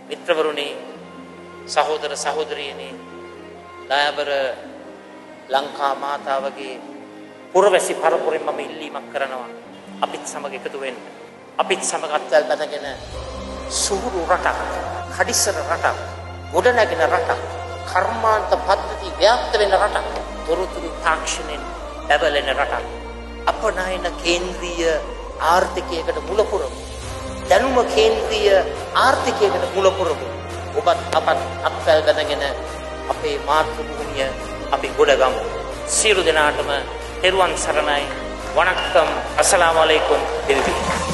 මිත්‍රවරුනි, සහෝදර සහෝදරියනි, දයාබර ලංකා මාතාවගේ පුරවැසි පරපුරෙන් මම ඉල්ලීමක් කරනවා. අපිත් සමග එකතු වෙන්න. අපිත් සමග අත්වැල් බැඳගෙන සුහුරු රටක්, කඩිසර රටක්, ගොඩනැගෙන රටක්, කර්මාන්ත පද්ධති ව්‍යාප්ත වෙන රටක්, තොරතුරු තාක්ෂණයෙන් බැබලෙන රටක්, අපනයන කේන්ද්‍රීය ආර්ථිකයකට මුල පුරමු. දැනුම කේන්ද්‍රීය ආර්ථිකයකට මුල පුරමු. ඔබත් අපත් අත්වැල් බැඳගෙන අපේ මාතෘ භූමිය අපි ගොඩගමු. සියලු දෙනාටම තෙරුවන් සරණයි. වණක්කම්. අස්සලාමු අලයිකුම්.